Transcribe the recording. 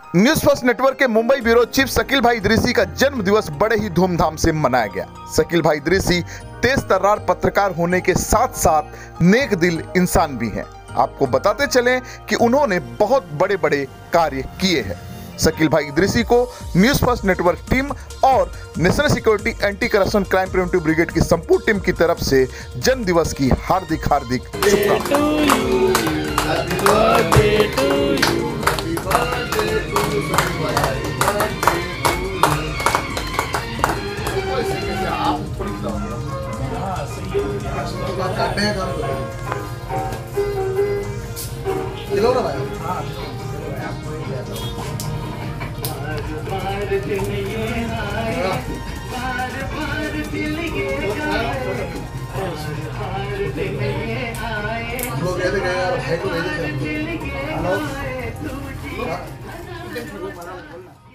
News first network के Mumbai bureau chief Shakeel भाई इदरीसी का जन्म दिवस बड़े ही धूमधाम से मनाया गया। शकील भाई इदरीसी तेज तर्रार पत्रकार होने के साथ साथ नेक दिल इंसान भी हैं। आपको बताते चलें कि उन्होंने बहुत बड़े बड़े कार्य किए हैं। शकील भाई इदरीसी को न्यूज फर्स्ट नेटवर्क टीम और national security anti corruption crime preventive brigade की संपूर्ण टीम की तरफ से जन्म दिवस की हार्दिक शुभकामनाएं। लोग कहते हैं यार भाई को नहीं देते।